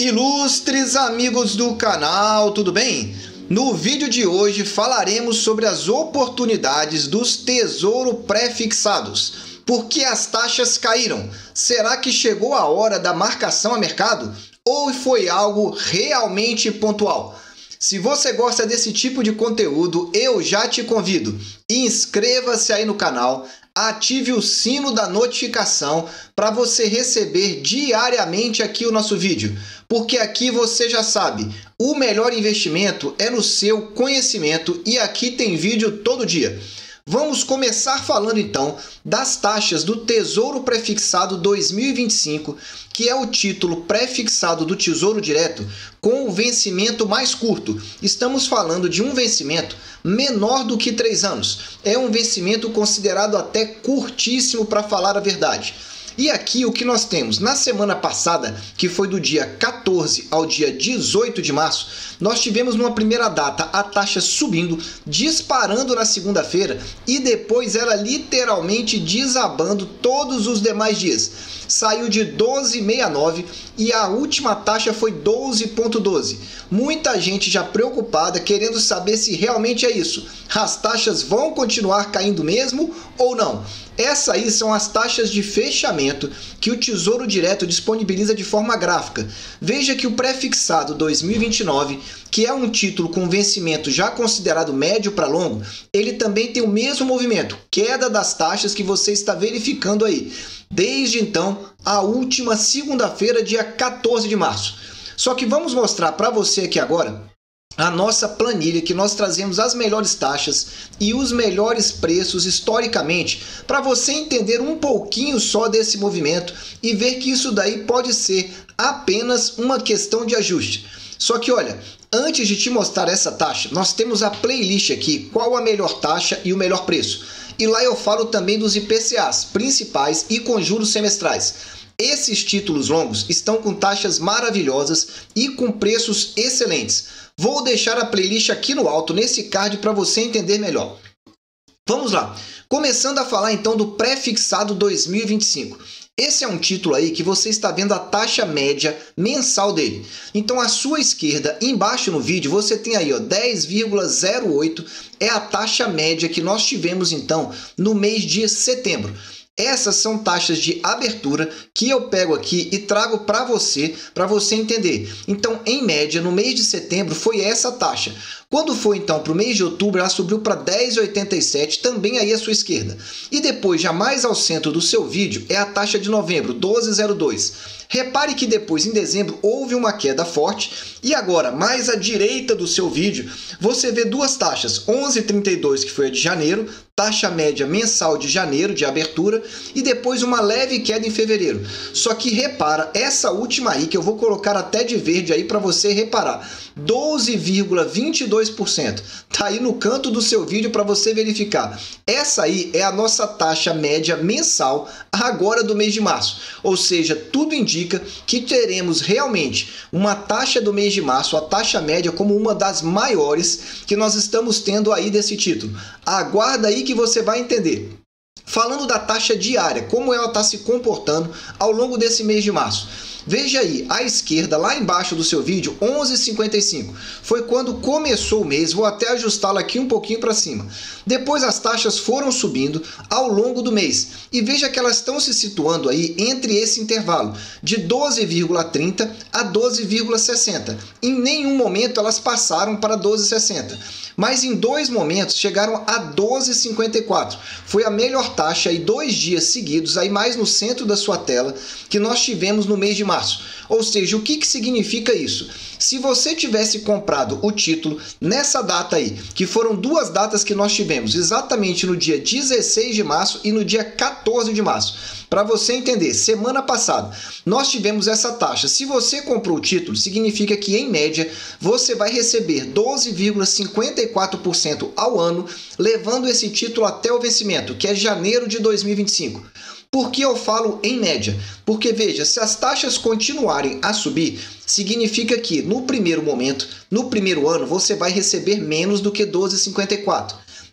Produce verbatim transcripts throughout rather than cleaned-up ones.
Ilustres amigos do canal, tudo bem? No vídeo de hoje falaremos sobre as oportunidades dos tesouro pré-fixados. Por que as taxas caíram? Será que chegou a hora da marcação a mercado? Ou foi algo realmente pontual? Se você gosta desse tipo de conteúdo, eu já te convido. Inscreva-se aí no canal, ative o sino da notificação para você receber diariamente aqui o nosso vídeo. Porque aqui você já sabe, o melhor investimento é no seu conhecimento e aqui tem vídeo todo dia. Vamos começar falando então das taxas do Tesouro Prefixado dois mil e vinte e cinco, que é o título pré-fixado do Tesouro Direto com o vencimento mais curto. Estamos falando de um vencimento menor do que três anos. É um vencimento considerado até curtíssimo, para falar a verdade. E aqui o que nós temos? Na semana passada, que foi do dia quatorze ao dia dezoito de março, nós tivemos numa primeira data a taxa subindo, disparando na segunda-feira e depois ela literalmente desabando todos os demais dias. Saiu de doze vírgula sessenta e nove e a última taxa foi doze vírgula doze. Muita gente já preocupada, querendo saber se realmente é isso. As taxas vão continuar caindo mesmo ou não? Essas aí são as taxas de fechamento que o Tesouro Direto disponibiliza de forma gráfica. Veja que o pré-fixado dois mil e vinte e nove, que é um título com vencimento já considerado médio para longo, ele também tem o mesmo movimento, queda das taxas que você está verificando aí, desde então a última segunda-feira, dia quatorze de março. Só que vamos mostrar para você aqui agora a nossa planilha, que nós trazemos as melhores taxas e os melhores preços historicamente, para você entender um pouquinho só desse movimento e ver que isso daí pode ser apenas uma questão de ajuste. Só que olha, antes de te mostrar essa taxa, nós temos a playlist aqui, qual a melhor taxa e o melhor preço. E lá eu falo também dos I P C As principais e com juros semestrais. Esses títulos longos estão com taxas maravilhosas e com preços excelentes. Vou deixar a playlist aqui no alto, nesse card, para você entender melhor. Vamos lá. Começando a falar então do pré-fixado dois mil e vinte e cinco. Esse é um título aí que você está vendo a taxa média mensal dele. Então, à sua esquerda, embaixo no vídeo, você tem aí ó, dez vírgula zero oito, é a taxa média que nós tivemos então no mês de setembro. Essas são taxas de abertura que eu pego aqui e trago para você, para você entender. Então, em média, no mês de setembro foi essa taxa. Quando foi então para o mês de outubro, ela subiu para dez vírgula oitenta e sete, também aí à sua esquerda. E depois, já mais ao centro do seu vídeo, é a taxa de novembro, doze vírgula zero dois. Repare que depois, em dezembro, houve uma queda forte e agora, mais à direita do seu vídeo, você vê duas taxas, onze vírgula trinta e dois, que foi a de janeiro, taxa média mensal de janeiro, de abertura, e depois uma leve queda em fevereiro. Só que repara, essa última aí, que eu vou colocar até de verde aí para você reparar, doze vírgula vinte e dois por cento. Tá aí no canto do seu vídeo para você verificar. Essa aí é a nossa taxa média mensal agora do mês de março. Ou seja, tudo indica que teremos realmente uma taxa do mês de março, a taxa média, como uma das maiores que nós estamos tendo aí desse título. Aguarda aí que você vai entender. Falando da taxa diária, como ela está se comportando ao longo desse mês de março. Veja aí, à esquerda, lá embaixo do seu vídeo, onze vírgula cinquenta e cinco. Foi quando começou o mês, vou até ajustá-la aqui um pouquinho para cima. Depois as taxas foram subindo ao longo do mês. E veja que elas estão se situando aí entre esse intervalo, de doze vírgula trinta a doze vírgula sessenta. Em nenhum momento elas passaram para doze vírgula sessenta. Mas em dois momentos chegaram a doze vírgula cinquenta e quatro. Foi a melhor taxa aí dois dias seguidos, aí mais no centro da sua tela, que nós tivemos no mês de março. Ou seja, o que, que significa isso? Se você tivesse comprado o título nessa data aí, que foram duas datas que nós tivemos, exatamente no dia dezesseis de março e no dia quatorze de março, para você entender, semana passada nós tivemos essa taxa. Se você comprou o título, significa que em média você vai receber doze vírgula cinquenta e quatro por cento ao ano, levando esse título até o vencimento, que é janeiro de dois mil e vinte e cinco. Por que eu falo em média? Porque veja, se as taxas continuarem a subir, significa que no primeiro momento, no primeiro ano, você vai receber menos do que doze vírgula cinquenta e quatro.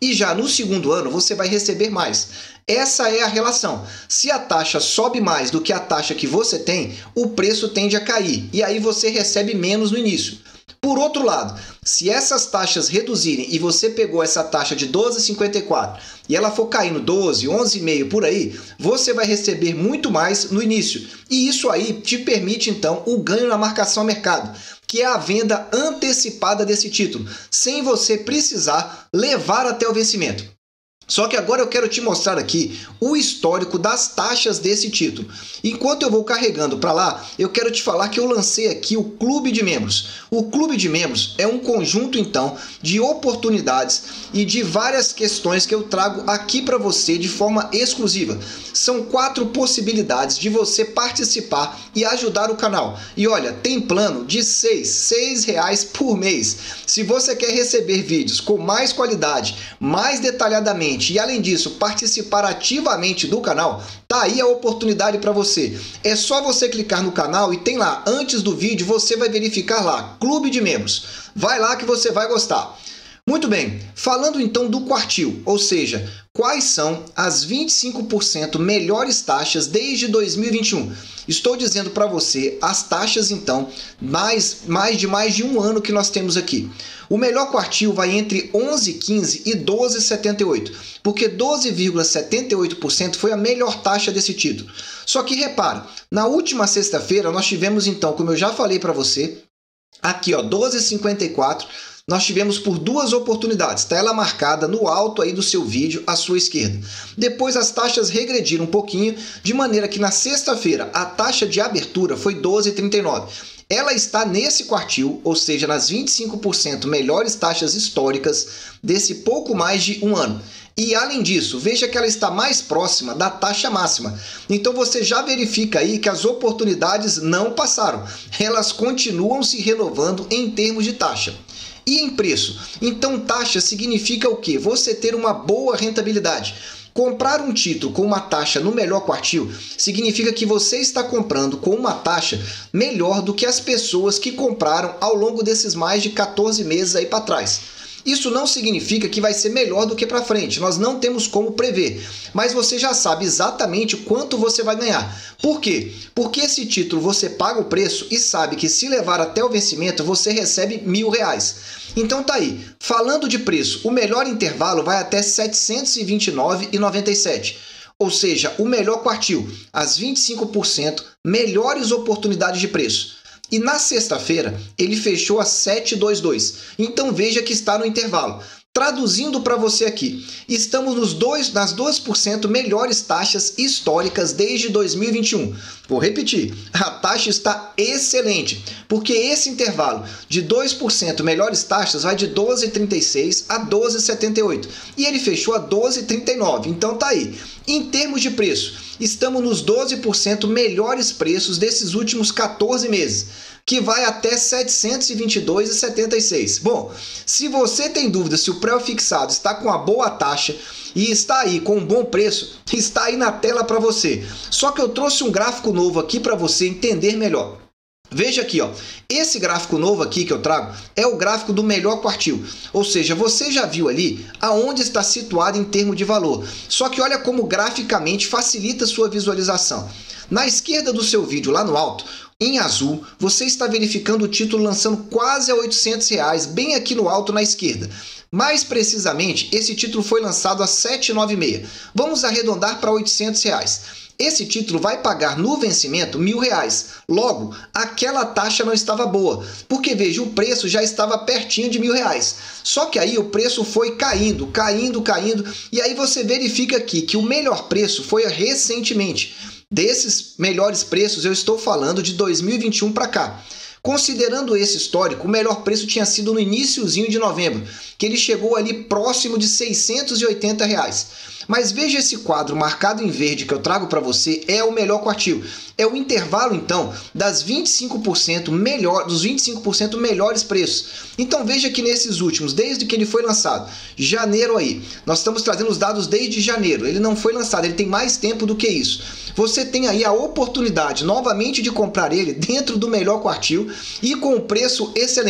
e já no segundo ano você vai receber mais. Essa é a relação. Se a taxa sobe mais do que a taxa que você tem, o preço tende a cair e aí você recebe menos no início. Por outro lado, se essas taxas reduzirem e você pegou essa taxa de doze vírgula cinquenta e quatro e ela for caindo doze, onze vírgula cinco por aí, você vai receber muito mais no início. E isso aí te permite então o ganho na marcação a mercado, que é a venda antecipada desse título, sem você precisar levar até o vencimento. Só que agora eu quero te mostrar aqui o histórico das taxas desse título. Enquanto eu vou carregando para lá, eu quero te falar que eu lancei aqui o Clube de Membros. O Clube de Membros é um conjunto, então, de oportunidades e de várias questões que eu trago aqui para você de forma exclusiva. São quatro possibilidades de você participar e ajudar o canal. E olha, tem plano de seis, seis reais por mês. Se você quer receber vídeos com mais qualidade, mais detalhadamente, e além disso, participar ativamente do canal, tá aí a oportunidade para você. É só você clicar no canal e tem lá, antes do vídeo, você vai verificar lá, Clube de Membros. Vai lá que você vai gostar. Muito bem, falando então do quartil, ou seja, quais são as vinte e cinco por cento melhores taxas desde dois mil e vinte e um? Estou dizendo para você as taxas então, mais, mais de mais de um ano que nós temos aqui. O melhor quartil vai entre onze vírgula quinze e doze vírgula setenta e oito, porque doze vírgula setenta e oito por cento foi a melhor taxa desse título. Só que repara, na última sexta-feira nós tivemos então, como eu já falei para você, aqui ó, doze vírgula cinquenta e quatro, nós tivemos por duas oportunidades, está ela marcada no alto aí do seu vídeo à sua esquerda. Depois as taxas regrediram um pouquinho, de maneira que na sexta-feira a taxa de abertura foi doze vírgula trinta e nove. Ela está nesse quartil, ou seja, nas vinte e cinco por cento melhores taxas históricas desse pouco mais de um ano. E além disso, veja que ela está mais próxima da taxa máxima. Então você já verifica aí que as oportunidades não passaram. Elas continuam se renovando em termos de taxa. E em preço? Então taxa significa o quê? Você ter uma boa rentabilidade. Comprar um título com uma taxa no melhor quartil significa que você está comprando com uma taxa melhor do que as pessoas que compraram ao longo desses mais de quatorze meses aí para trás. Isso não significa que vai ser melhor do que para frente, nós não temos como prever, mas você já sabe exatamente quanto você vai ganhar. Por quê? Porque esse título você paga o preço e sabe que se levar até o vencimento você recebe mil reais. Então tá aí, falando de preço, o melhor intervalo vai até setecentos e vinte e nove reais e noventa e sete centavos. Ou seja, o melhor quartil, as vinte e cinco por cento melhores oportunidades de preço. E na sexta-feira ele fechou a setecentos e vinte e dois. Então veja que está no intervalo. Traduzindo para você aqui, estamos nos dois, nas dois por cento melhores taxas históricas desde dois mil e vinte e um. Vou repetir, a taxa está excelente, porque esse intervalo de dois por cento melhores taxas vai de doze vírgula trinta e seis a doze vírgula setenta e oito e ele fechou a doze vírgula trinta e nove. Então tá aí. Em termos de preço, estamos nos doze por cento melhores preços desses últimos quatorze meses, que vai até setecentos e vinte e dois reais e setenta e seis centavos. Bom, se você tem dúvida se o pré-fixado está com uma boa taxa e está aí com um bom preço, está aí na tela para você. Só que eu trouxe um gráfico novo aqui para você entender melhor. Veja aqui, ó, esse gráfico novo aqui que eu trago é o gráfico do melhor quartil, ou seja, você já viu ali aonde está situado em termos de valor, só que olha como graficamente facilita a sua visualização. Na esquerda do seu vídeo, lá no alto, em azul, você está verificando o título lançando quase a oitocentos reais, bem aqui no alto na esquerda. Mais precisamente, esse título foi lançado a setecentos e noventa e seis. Vamos arredondar para oitocentos reais. Esse título vai pagar no vencimento mil reais. Logo, aquela taxa não estava boa, porque veja, o preço já estava pertinho de mil reais. Só que aí o preço foi caindo, caindo, caindo, e aí você verifica aqui que o melhor preço foi recentemente. Desses melhores preços, eu estou falando de dois mil e vinte e um para cá. Considerando esse histórico, o melhor preço tinha sido no iniciozinho de novembro, que ele chegou ali próximo de seiscentos e oitenta reais. Mas veja esse quadro marcado em verde que eu trago para você, é o melhor quartil. É o intervalo, então, das vinte e cinco por cento melhor, dos vinte e cinco por cento melhores preços. Então veja que nesses últimos, desde que ele foi lançado, janeiro aí, nós estamos trazendo os dados desde janeiro, ele não foi lançado, ele tem mais tempo do que isso. Você tem aí a oportunidade novamente de comprar ele dentro do melhor quartil e com um preço excelente.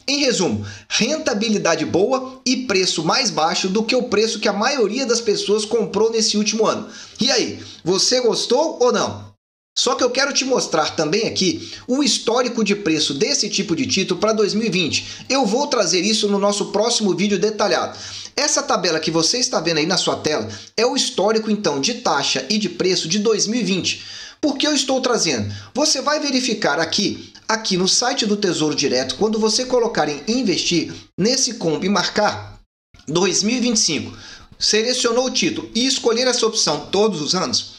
Em resumo, rentabilidade boa e preço mais baixo do que o preço que a maioria das pessoas comprou nesse último ano. E aí, você gostou ou não? Só que eu quero te mostrar também aqui o histórico de preço desse tipo de título para dois mil e vinte. Eu vou trazer isso no nosso próximo vídeo detalhado. Essa tabela que você está vendo aí na sua tela é o histórico então de taxa e de preço de dois mil e vinte. Por que eu estou trazendo? Você vai verificar aqui, aqui no site do Tesouro Direto, quando você colocar em investir, nesse combo e marcar dois mil e vinte e cinco, selecionou o título e escolher essa opção todos os anos,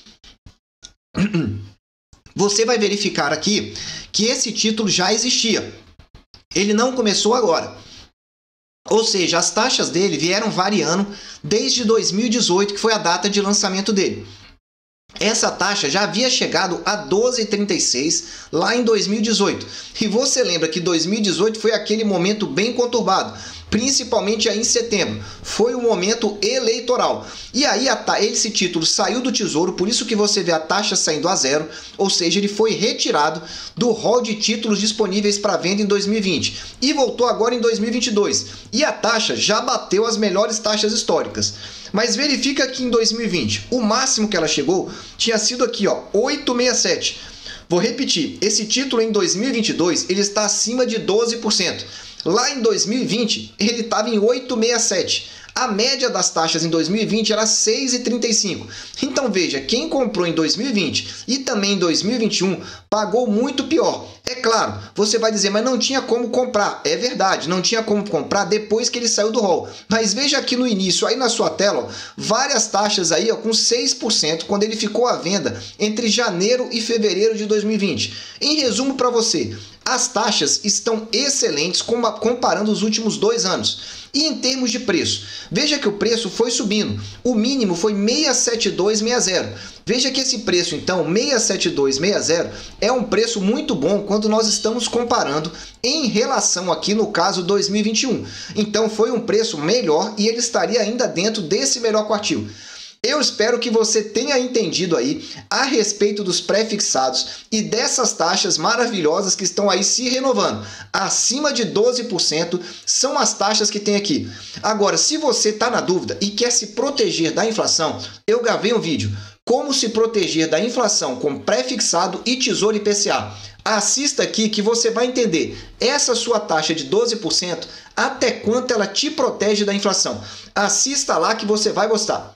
você vai verificar aqui que esse título já existia. Ele não começou agora. Ou seja, as taxas dele vieram variando desde dois mil e dezoito, que foi a data de lançamento dele. Essa taxa já havia chegado a doze vírgula trinta e seis lá em dois mil e dezoito. E você lembra que dois mil e dezoito foi aquele momento bem conturbado, principalmente aí em setembro. Foi o momento eleitoral. E aí a, esse título saiu do Tesouro, por isso que você vê a taxa saindo a zero, ou seja, ele foi retirado do rol de títulos disponíveis para venda em dois mil e vinte e voltou agora em dois mil e vinte e dois. E a taxa já bateu as melhores taxas históricas. Mas verifica que em dois mil e vinte, o máximo que ela chegou tinha sido aqui, ó, oito vírgula sessenta e sete. Vou repetir, esse título em dois mil e vinte e dois ele está acima de doze por cento. Lá em dois mil e vinte, ele estava em oito vírgula sessenta e sete. A média das taxas em dois mil e vinte era seis vírgula trinta e cinco. Então veja, quem comprou em dois mil e vinte e também em dois mil e vinte e um pagou muito pior. É claro, você vai dizer, mas não tinha como comprar. É verdade, não tinha como comprar depois que ele saiu do rol. Mas veja aqui no início, aí na sua tela, ó, várias taxas aí ó, com seis por cento quando ele ficou à venda entre janeiro e fevereiro de dois mil e vinte. Em resumo para você, as taxas estão excelentes comparando os últimos dois anos. E em termos de preço, veja que o preço foi subindo. O mínimo foi seiscentos e setenta e dois reais e sessenta. Veja que esse preço, então, seiscentos e setenta e dois reais e sessenta, é um preço muito bom quando nós estamos comparando em relação aqui no caso dois mil e vinte e um. Então foi um preço melhor e ele estaria ainda dentro desse melhor quartil. Eu espero que você tenha entendido aí a respeito dos pré-fixados e dessas taxas maravilhosas que estão aí se renovando. Acima de doze por cento são as taxas que tem aqui. Agora, se você está na dúvida e quer se proteger da inflação, eu gravei um vídeo como se proteger da inflação com pré-fixado e Tesouro I P C A. Assista aqui que você vai entender essa sua taxa de doze por cento até quanto ela te protege da inflação. Assista lá que você vai gostar.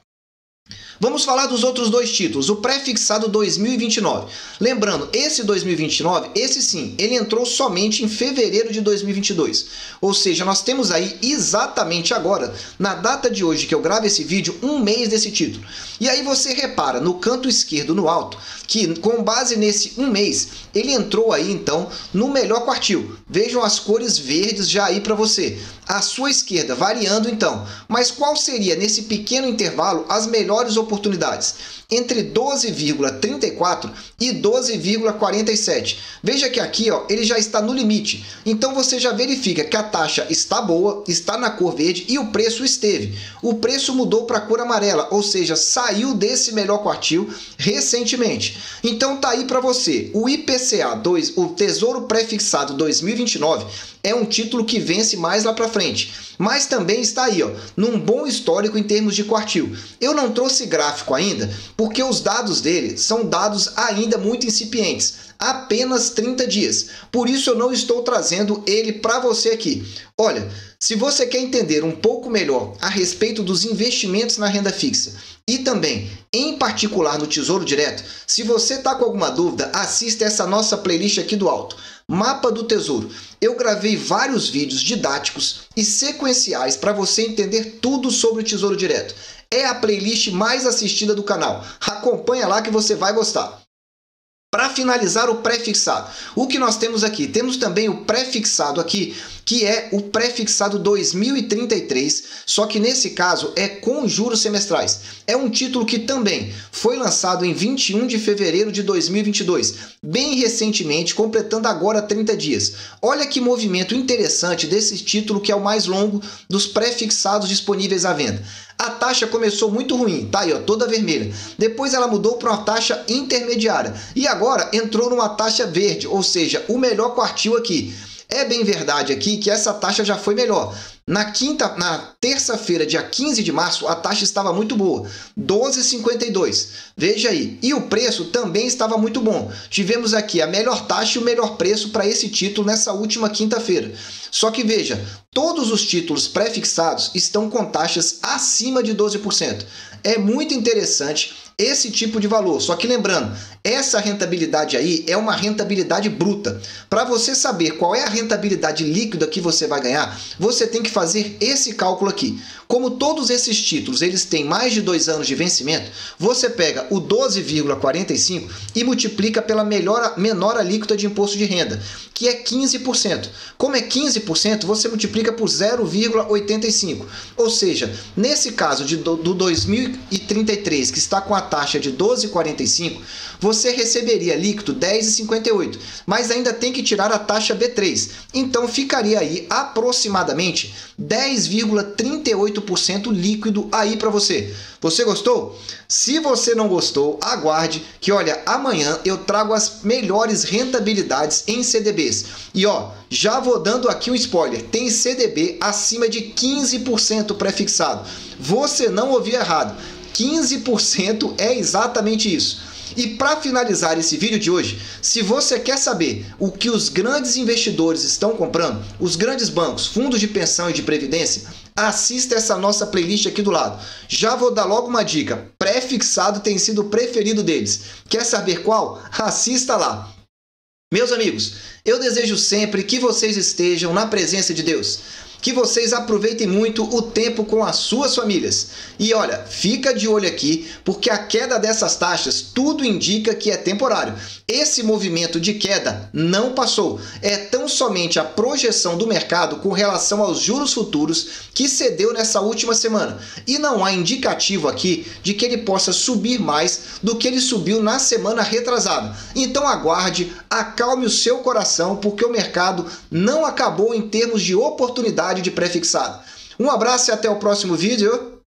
Vamos falar dos outros dois títulos, o pré-fixado dois mil e vinte e nove. Lembrando, esse dois mil e vinte e nove, esse sim, ele entrou somente em fevereiro de dois mil e vinte e dois. Ou seja, nós temos aí exatamente agora, na data de hoje que eu gravo esse vídeo, um mês desse título. E aí você repara no canto esquerdo, no alto, que com base nesse um mês, ele entrou aí então no melhor quartil. Vejam as cores verdes já aí para você. À sua esquerda, variando então. Mas qual seria, nesse pequeno intervalo, as melhores oportunidades? Entre doze vírgula trinta e quatro e doze vírgula quarenta e sete. Veja que aqui ó, ele já está no limite. Então você já verifica que a taxa está boa, está na cor verde e o preço esteve. O preço mudou para a cor amarela, ou seja, saiu desse melhor quartil recentemente. Então tá aí para você. O I P C A dois, o Tesouro Pré-fixado dois mil e vinte e nove, é um título que vence mais lá para frente, mas também está aí, ó, num bom histórico em termos de quartil. Eu não trouxe gráfico ainda, porque os dados dele são dados ainda muito incipientes, apenas trinta dias. Por isso eu não estou trazendo ele para você aqui. Olha, se você quer entender um pouco melhor a respeito dos investimentos na renda fixa e também, em particular, no Tesouro Direto, se você está com alguma dúvida, assista essa nossa playlist aqui do alto. Mapa do Tesouro. Eu gravei vários vídeos didáticos e sequenciais para você entender tudo sobre o Tesouro Direto. É a playlist mais assistida do canal. Acompanha lá que você vai gostar. Para finalizar o pré-fixado, o que nós temos aqui? Temos também o pré-fixado aqui, que é o pré-fixado dois mil e trinta e três, só que nesse caso é com juros semestrais. É um título que também foi lançado em vinte e um de fevereiro de dois mil e vinte e dois, bem recentemente, completando agora trinta dias. Olha que movimento interessante desse título que é o mais longo dos pré-fixados disponíveis à venda. A taxa começou muito ruim, tá aí ó, toda vermelha. Depois ela mudou para uma taxa intermediária e agora entrou numa taxa verde, ou seja, o melhor quartil aqui. É bem verdade aqui que essa taxa já foi melhor. Na quinta, na terça-feira, dia quinze de março, a taxa estava muito boa, doze vírgula cinquenta e dois. Veja aí. E o preço também estava muito bom. Tivemos aqui a melhor taxa e o melhor preço para esse título nessa última quinta-feira. Só que veja, todos os títulos pré-fixados estão com taxas acima de doze por cento. É muito interessante esse tipo de valor. Só que lembrando, essa rentabilidade aí é uma rentabilidade bruta. Para você saber qual é a rentabilidade líquida que você vai ganhar, você tem que fazer esse cálculo aqui. Como todos esses títulos eles têm mais de dois anos de vencimento, você pega o doze vírgula quarenta e cinco e multiplica pela melhor, menor alíquota de imposto de renda, que é quinze por cento. Como é quinze por cento, você multiplica por zero vírgula oitenta e cinco. Ou seja, nesse caso de, do, do dois mil e trinta e três, que está com a taxa de doze vírgula quarenta e cinco, você receberia líquido dez vírgula cinquenta e oito, mas ainda tem que tirar a taxa B três. Então ficaria aí aproximadamente dez vírgula trinta e oito por cento líquido aí para você. Você gostou? Se você não gostou, aguarde que, olha, amanhã eu trago as melhores rentabilidades em C D Bs. E ó, já vou dando aqui um spoiler, tem C D B acima de quinze por cento pré-fixado. Você não ouviu errado, quinze por cento é exatamente isso. E para finalizar esse vídeo de hoje, se você quer saber o que os grandes investidores estão comprando, os grandes bancos, fundos de pensão e de previdência, assista essa nossa playlist aqui do lado. Já vou dar logo uma dica, pré-fixado tem sido o preferido deles. Quer saber qual? Assista lá. Meus amigos, eu desejo sempre que vocês estejam na presença de Deus. Que vocês aproveitem muito o tempo com as suas famílias. E olha, fica de olho aqui, porque a queda dessas taxas tudo indica que é temporário. Esse movimento de queda não passou. É tão somente a projeção do mercado com relação aos juros futuros que cedeu nessa última semana. E não há indicativo aqui de que ele possa subir mais do que ele subiu na semana retrasada. Então aguarde, acalme o seu coração, porque o mercado não acabou em termos de oportunidade de pré-fixado. Um abraço e até o próximo vídeo.